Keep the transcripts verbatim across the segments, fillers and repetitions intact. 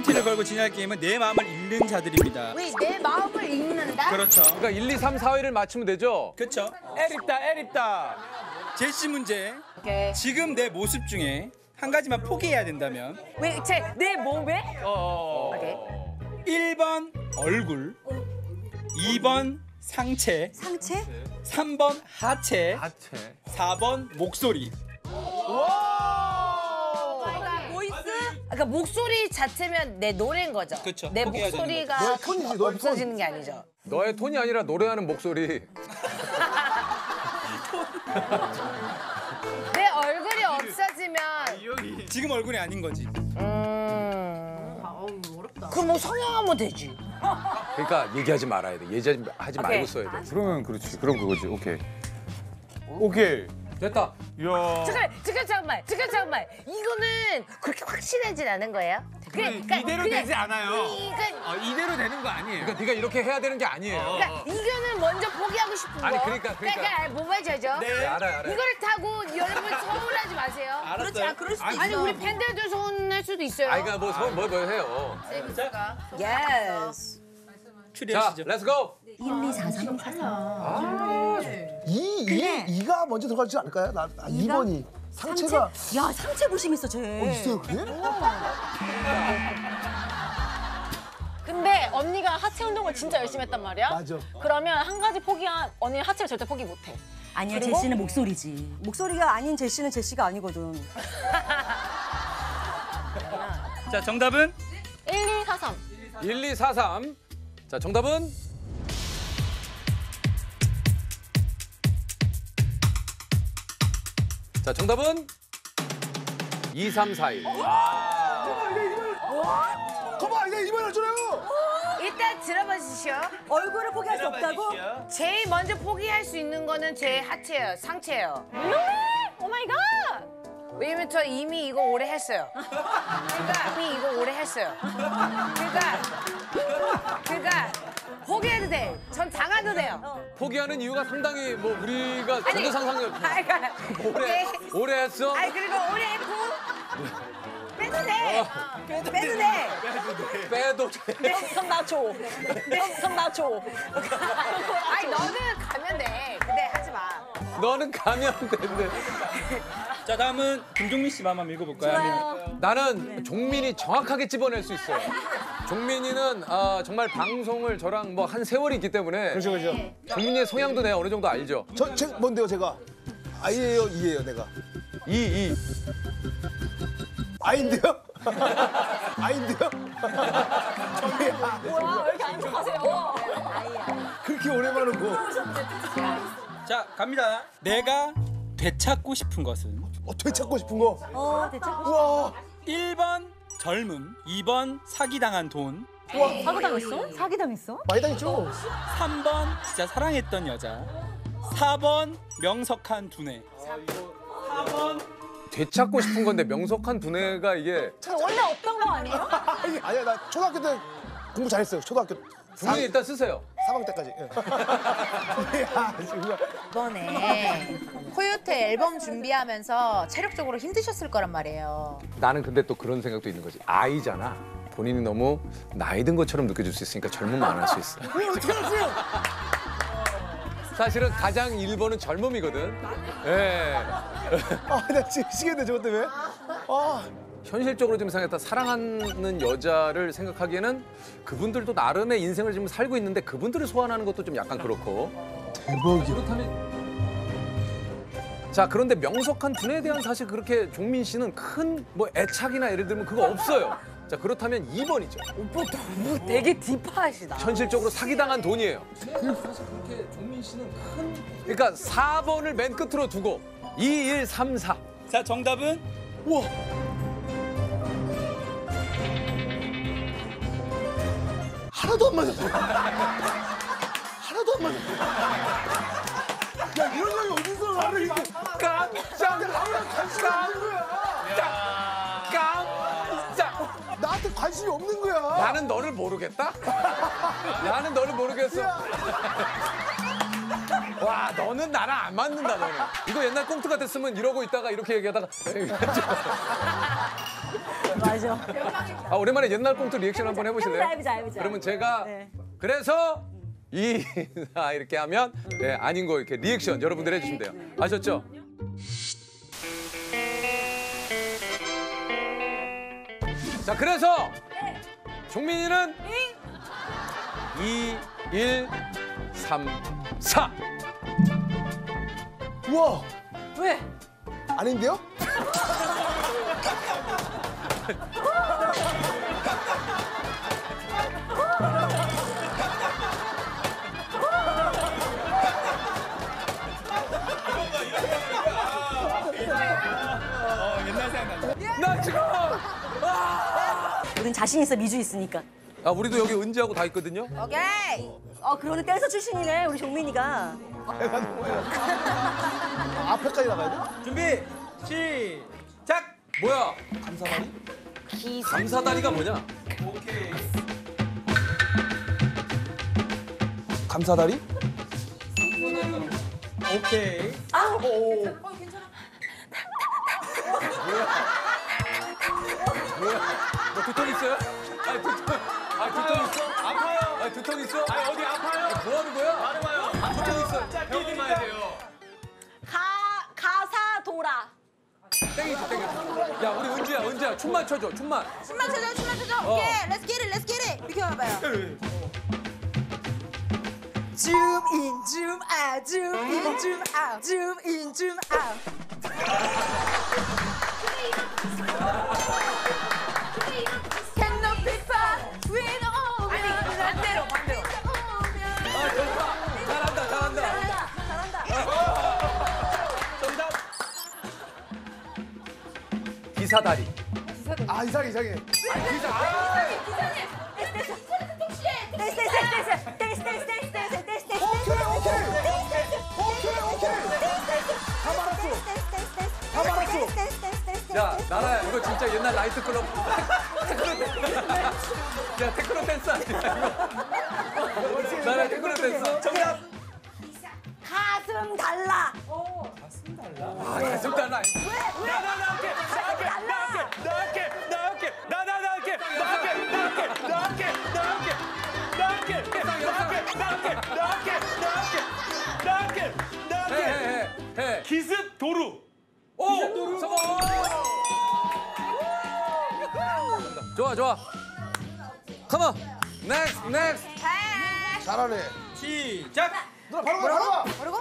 포인트를 걸고 진행할 게임은 내 마음을 읽는 자들입니다. 왜 내 마음을 읽는다? 그렇죠. 그러니까 일, 이, 삼, 사, 위를 맞추면 되죠? 그렇죠. 에립다, 에립다. 제시 문제. 오케이. 지금 내 모습 중에 한 가지만 포기해야 된다면 왜, 제, 내 몸에? 어. 오케이. 일 번 얼굴, 이 번 상체, 상체? 삼 번 하체, 하체. 사 번 목소리. 그러니까 보이스? 그러니까 목소리 자체면 내 노래인 거죠? 그쵸. 내 포기해야 되는 목소리가 너의 톤이지, 너의 없어지는 게 아니죠? 너의 톤이 아니라 노래하는 목소리. 내 얼굴이 없어지면 지금 얼굴이 아닌 거지. 음... 그럼 뭐 성형하면 되지. 그러니까 얘기하지 말아야 돼. 얘기하지 말고 오케이. 써야 돼. 그러면 그렇지. 그럼 그거지. 오케이. 오케이. 됐다. 이야. 잠깐, 잠깐, 잠깐만, 잠깐, 잠깐만. 이거는 그렇게 확실하진 않은 거예요? 그래, 그러니까 이대로 그냥 되지 않아요. 이거, 어, 이대로 되는 거 아니에요. 그러니까 네가 이렇게 해야 되는 게 아니에요. 그러니까 이거는 먼저 포기하고 싶은 거. 아니, 그러니까, 그러니까. 그러니까 뭐 맞아죠? 네. 알아요, 알아요. 이거를 타고 여러분 서운하지 마세요. 알았어요. 아, 그럴 수도 있어. 아니 우리 팬들도 서운할 수도 있어요. 아니, 그러니까 뭐, 서, 뭐, 뭐 해요. 예스. 자, 추리하시죠. 렛츠고. 일, 이, 사, 삼, 사, 사. 이, 이, 이가 먼저 들어가지 않을까요? 나, 아, 이 번이. 상체가. 야, 상체 부심 있어, 쟤. 어, 있어요, 그게? 근데 언니가 하체 운동을 진짜 열심히 했단 말이야? 맞아. 그러면 한 가지 포기한 언니는 하체를 절대 포기 못해. 아니야, 그리고? 제시는 목소리지. 목소리가 아닌 제시는 제시가 아니거든. 자, 정답은 일, 이, 사, 삼. 일, 이, 사, 삼. 자, 정답은 자, 정답은 이, 삼, 사, 일. 거봐, 이제 이번 할 줄알고. 일단 들어봐 주시오. 얼굴을 포기할 수 없다고? 제일 먼저 포기할 수 있는 거는 제 하체예요, 상체예요. 오 마이 갓! 왜냐면 저 이미 이거 오래 했어요. 그러니까 이미 이거 오래 했어요. 그러니까 그러니까 포기해도 돼. 전 당해도 돼요. 포기하는 이유가 상당히 뭐 우리가 전혀 상상을 아니, 그러니까 오래 오케이. 오래 했어. 아니 그리고 오래 했고 빼도 돼. 빼도 돼. 빼도 돼. 형 나 줘. 형 나 줘. 아니 너는 가면 돼. 근데 하지 마. 너는 가면 된대. 자, 다음은 김종민 씨 맘 한번 읽어볼까요? 나는 종민이 정확하게 집어낼 수 있어요. 종민이는 아, 정말 방송을 저랑 뭐 한 세월이 있기 때문에 그렇죠, 그렇죠. 종민이의 성향도 내가 어느 정도 알죠. 저, 제, 뭔데요, 제가? 아이예요, 이예요, 내가? 이, 이. 아인데요? 아인데요? 뭐야, 왜 이렇게 안 좋아하세요? 그렇게 오래 말하고. 자, 갑니다. 내가 되찾고 싶은 것은 어, 되찾고 싶은 거. 어, 대체 우와. 일 번 젊음, 이 번 사기당한 돈, 사고당했어? 사기당했어? 많이 당했죠? 삼 번 진짜 사랑했던 여자, 사 번 명석한 두뇌. 사 번 되찾고 싶은 건데 명석한 두뇌가 이게 원래 없던 거 아니에요? 아니, 아니야, 나 초등학교 때 공부 잘했어요. 초등학교 두뇌 일단 쓰세요. 삼 학년 때까지. 예. 야, 정말. 이번에 코요태 앨범 준비하면서 체력적으로 힘드셨을 거란 말이에요. 나는 근데 또 그런 생각도 있는 거지. 아이잖아. 본인이 너무 나이 든 것처럼 느껴질 수 있으니까 젊으면 안 할 수 있어. 어떻게 알았어요? 사실은 가장 일 번은 젊음이거든. 예. 아, 나 지금 미치겠네, 저것 때문에. 아. 현실적으로 좀 생각했다. 사랑하는 여자를 생각하기에는 그분들도 나름의 인생을 지금 살고 있는데 그분들을 소환하는 것도 좀 약간 그렇고. 대박이야. 그렇다면 자, 그런데 명석한 두뇌에 대한 사실 그렇게 종민 씨는 큰 뭐 애착이나 예를 들면 그거 없어요. 자, 그렇다면 이 번이죠. 오빠 너무 되게 딥하시다. 현실적으로 사기당한 돈이에요. 사실 그렇게 종민 씨는 큰 그러니까 사 번을 맨 끝으로 두고 이, 일, 삼, 사. 자, 정답은 우와. 하나도 안 맞았어. 하나도 안 맞았어. 야, 이런 형이 어디서 나를 이렇게. 깜짝 나랑 관심이 없는 거야. 깜짝. 나한테 관심이 없는 거야. 나는 너를 모르겠다? 나는 너를 모르겠어. 와, 너는 나랑 안 맞는다, 너는. 이거 옛날 꽁트 같았으면 이러고 있다가 이렇게 얘기하다가 맞아. 아, 오랜만에 옛날 꽁트 리액션 한번 해보실래요? 해보자, 해보자. 그러면 제가 네. 그래서 이 아, 이렇게 하면 네, 아닌 거 이렇게 리액션 여러분들 해주시면 돼요. 아셨죠? 자, 그래서 종민이는 이, 일, 삼, 사. 우와. 왜? 아닌데요? 나 지금 우린 자신 있어, 미주 있으니까. 아, 우리도 여기 은지하고 다 있거든요. 오케이. 어, 그러네. 댄서 출신이네, 우리 종민이가. 앞에까지 나가야 돼? 준비 시작. 뭐야? 감사다리? 감사다리가 뭐냐? 감사다리? 오케이. 뭐야? 뭐 두통 있어요? 아니 두통, 아 두통 있어? 아파요. 아 두통 있어? 아니 어디 아파요? 뭐 하는 거야? 말해봐요. 두통 있어? 병원 가야 돼요. 가 가사 돌아. 땡이지 땡이지. 야 우리 은지야 은지야 춤만 춰줘 춤만. 춤만 춰줘, 춤만 춰줘. 어. 오케이, let's get it, let's get it. 비켜봐봐요. 줌 인, 줌 아웃, 줌 인, 줌 아웃, 줌 인, 줌 아웃. Can no people with all 아니 반대로 반대로. 아 좋다. 잘한다 잘한다. 정답. 기사다리. 아, 이상해, 이상해. 댄스, 댄스, 댄스, 댄스, 댄스, 댄스, 댄스, 댄스, 댄스, 댄스. 오케이, 오케이. 오케이, 오케이. 다 말았어. 다 말았어. 야 나라야 이거 진짜 옛날 나이트클럽 테크노 댄스. 야 테크노 댄스 아니야 이거? 나라야 테크노 댄스. 정답. 가슴 달라. 아 가슴 달라. 나나 나할게. 나할게. 나할게. 나할게. 나나 나할게. 나할게. 나할게. 나할게. 나할게. 나할게. 나할게. 나할게. 나할게. 나할게. 나할게. 나할게. 해해해 해. 기습 도루. 오 성공. 좋아 좋아. Come on. Next next. 잘하네. 시작. 누나 바로 가, 바로 가. 그리고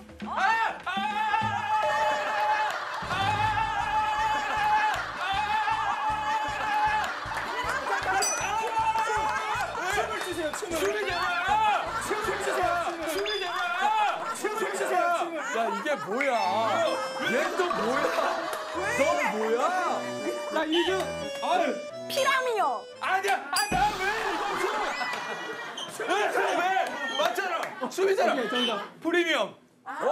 춤을 추세요. 춤을. 춤이잖아. 춤을 추세요. 춤이잖아. 춤을 추세요. 야 이게 뭐야? 얘도 뭐야? 너 뭐야? 자 이주. 아유. 피라미요. 아니야. 아나왜 이거 춤? 왜? 춤 왜? 맞잖아. 춤이잖아. 오케이, 정답. 프리미엄. 오.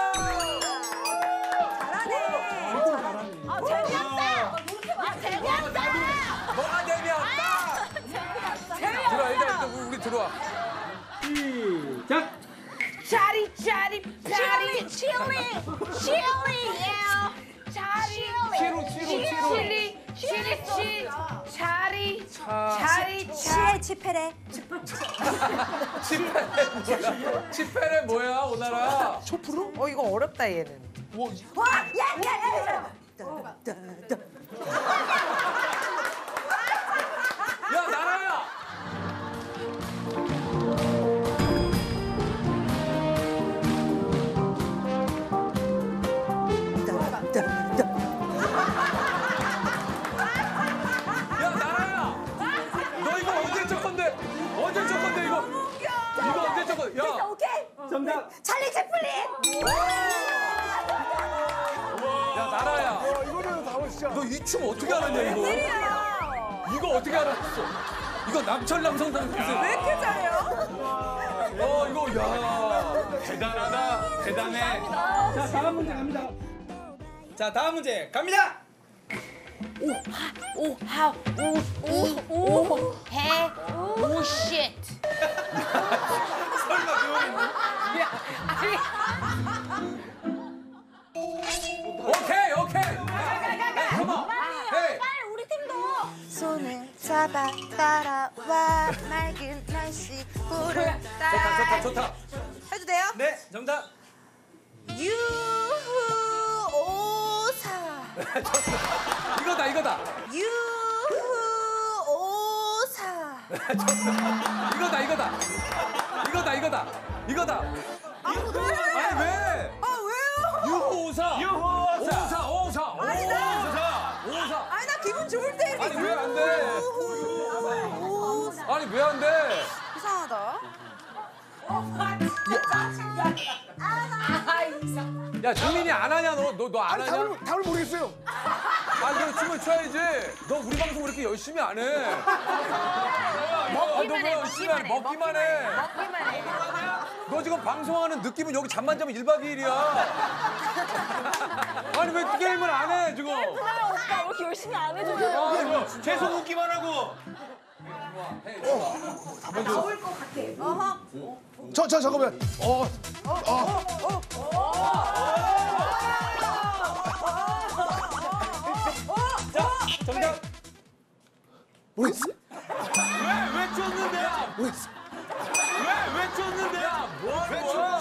아, 재미없다. 아 재미없다. 뭐가 재미없다. 들어와 일단 일단 우리 들어와. 시작. 짜리 짜리 짜리 칠리 칠리 짜리 치루 치루 치루. 치리 치리 치 짜리 차. 짜리 짜 치에 치페레. 치페레 뭐야? 치페레 뭐야 오나라? 초프로? 어 이거 어렵다 얘는. 뭐, 와, 야, 야, 야. 야 나라야. 야 나라야. 너 이거 언제 쳤 건데? 언제 쳤 건데 이거? 이거 언제 쳤 건데? 야. 오케이. 정답. 찰리 채플린. 야 나라야. 어, 이거는 다 진짜. 너 이 춤 어떻게 알았냐 이거? 이거 어떻게 알았어? 이거 남철남 성당 무슨? 왜 이렇게 잘해요? 어 이거 야 대단하다. 대단해. 자 다음 문제 갑니다. 자 다음 문제 갑니다. 오오오오오해오 쉣. 설마 그거. 오케이 오케이. 컴온. 헤이. 우리 팀도. 따라와 맑은 날씨 부르다. 좋다 좋다 좋다. 해도 돼요? 네, 정답. 유후 오사. 이거다 이거다. 유후 오사. 이거다 이거다. 이거다 이거다. 이거다. 아, 왜? 아니 왜? 아, 왜요? 유호사. 유호사. 오사 오사 아니, 나- 오사 오사. 아니, 나 기분 좋을 때 이렇게. 아니, 왜안 돼? 유후 오사. 아니 왜 안 돼? 이상하다. 야 정민이 안 하냐 너 너 너 안 아니, 하냐? 답을, 답을 모르겠어요. 아 너 춤을 춰야지. 너 우리 방송 왜 이렇게 열심히 안 해? 먹기만 해, 너 열심히 안 해. 먹기만 해. 먹기만 해. 너 지금 방송하는 느낌은 여기 잠만 자면 일 박 이 일이야. 아니 왜 게임을 안 해 지금? 오빠 왜 이렇게 열심히 안 해줘요? 아, 계속 웃기만 하고. 저, 저, 잠깐만. 어, 자, 정답. 모르겠어. 왜, 왜 쫓는데? 모르겠어. 왜, 왜 쫓는데? 뭐 하는 거야?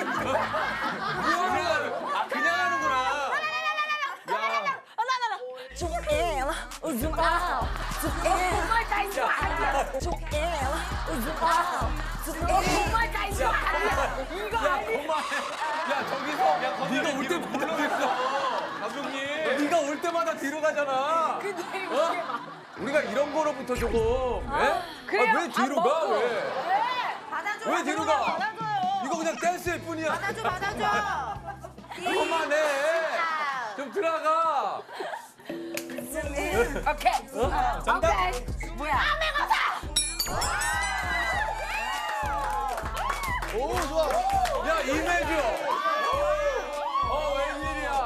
그냥 하는, 아 그냥 하는구나. 야. 좀 엘, 웃음 아, 좀 엘, 정말 다 있어 아니야. 좀 엘, 웃음 아, 좀 엘, 정말 다 있어 아니야. 이거 야 그만. 야 저기서 야 네가 올 때마다 뒤로 감독님. 네가 올 때마다 뒤로 가잖아. 근데 이게 어? 막 우리가 이런 거로부터 조금. 예? 그래요. 아, 왜 뒤로 아, 가? 먹고. 왜? 받아줘. 왜 뒤로 가? 받아줘요. 이거 그냥 댄스일 뿐이야. 받아줘, 받아줘. 그만해. 좀 들어가. 오케이. 정답. 오케이. 뭐야? 오, 좋아. 야 이매주. 어 웬일이야.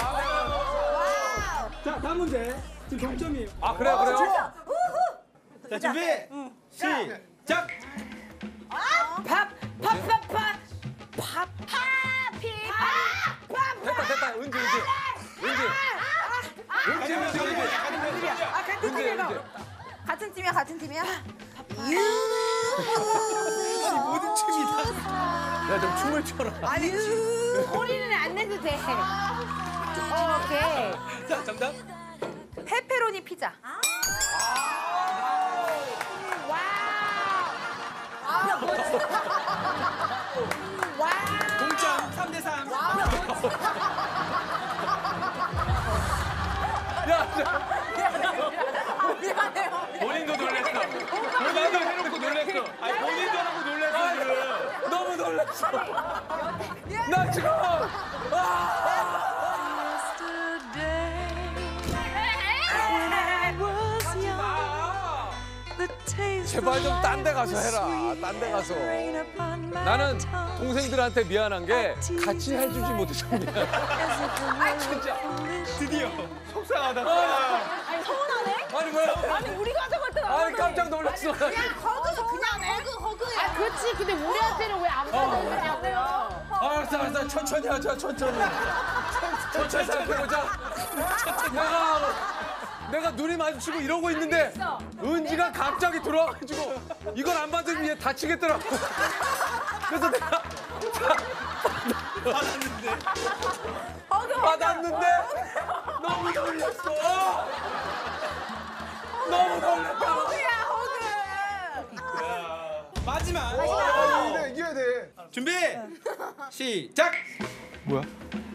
자, 다음 문제. 지금 동점이에요. 아 그래요 그래요. 자, 준비. 시작. 밥, 밥, 밥, 밥. 밥, 파피 됐다 됐다 은지 은지 은지 은지 은지 은지 아, 같은 은지 팀이야. 은지. 같은 팀이야, 같은 팀이야. 모든 춤이 다. 야 좀 춤을 춰라. 아니, 소리는 안 내도 돼. 어, 오케이. 자, 정답. 페페로니 피자. 동점 삼 대 삼. 야 저- 미안해요. 본인도 놀랬어. 본인도 해놓고 놀랬어. 아니, 본인도 하고 놀랐어, 지금. 너무 놀랐어. 나 지금. 제발 좀 딴 데 가서 해라. 딴 데 가서. 나는 동생들한테 미안한 게 같이 해주지 못해서 미안. 아 진짜. 드디어. 속상하다. 아니 서운하네? 아니 뭐야? 아니 우리 가져갈 때 아니 깜짝 놀랐어. 허그, 그냥 허그, 허그야. 아, 그렇지. 근데 우리한테는 왜 안 받아주냐고요. 알았어 알았어 천천히 하자 천천히. 천천히 생각해보자. 내가 내가 눈이 마주치고 이러고 있는데 은지가 갑자기 들어와가지고 이걸 안 받으면 얘 다치겠더라고. 그래서 내가 받았는데. 받았는데 너무 놀랐어. 너무 놀랐다. 마지막. 아, 이겨야 돼, 이겨야 돼. 준비. 시작. 뭐야?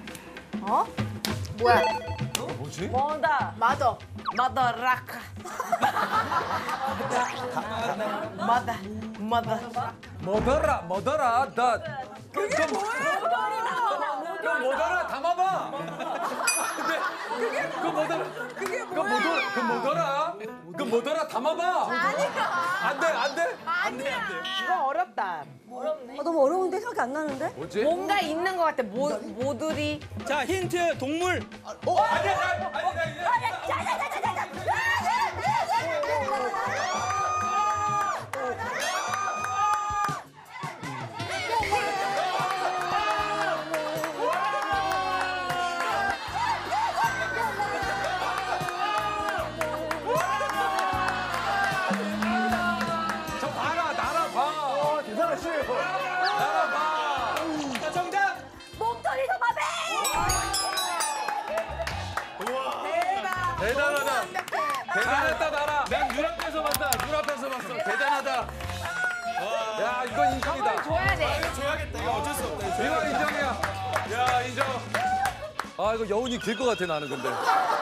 뭐지? 뭐다. 마더. 마더 라카. 마더. 마더. 뭐더라 뭐더라 나 그게 뭐야? 그 뭐더라 담아봐. 근데 그 뭐더라 그게 뭐야? 그 뭐더라 그 뭐더라 그 뭐더라 담아봐. 안돼 안돼 이거 어렵다. 어, 너무 어려운데 생각이 안 나는데? 뭐지? 뭔가 있는 것 같아. 모, 모들이. 자, 힌트. 동물. 어 아니야 아니야 아니야. 대단하다. 대단했다 나라. 난 눈앞에서 봤다. 눈앞에서 봤어. 대단하다. 야 이건 인정이다. 줘야 돼. 줘야겠다. 이거 어쩔 수 없다. 이거 인정이야. 야 인정. 아 이거 여운이 길 것 같아 나는 근데.